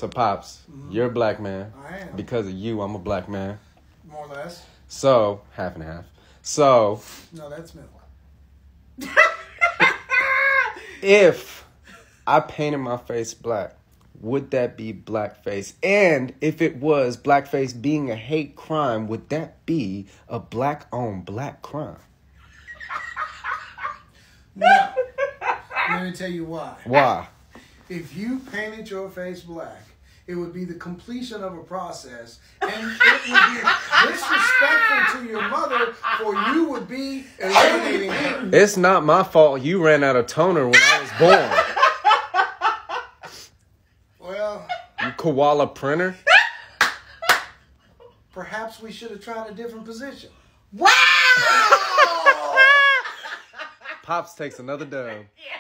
So, Pops, you're a black man. I am. Because of you, I'm a black man. More or less. So, half and half. So... No, that's middle. If I painted my face black, would that be blackface? And if it was blackface being a hate crime, would that be a black-on-black crime? No. Let me tell you why. Why? If you painted your face black, it would be the completion of a process, and it would be disrespectful to your mother, for you would be eliminating her. It's not my fault you ran out of toner when I was born. Well, You koala printer? perhaps we should have tried a different position. Wow! Pops takes another dub.